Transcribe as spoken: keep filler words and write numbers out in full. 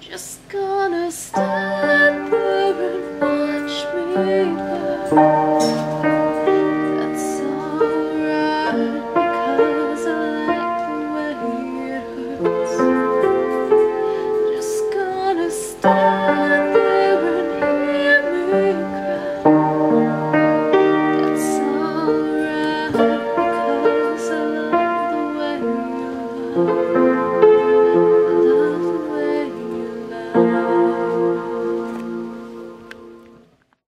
Just gonna stand there and watch me burn. That's alright, because I like the way it hurts. Just gonna stand there and hear me cry. That's alright, because I love the way you love.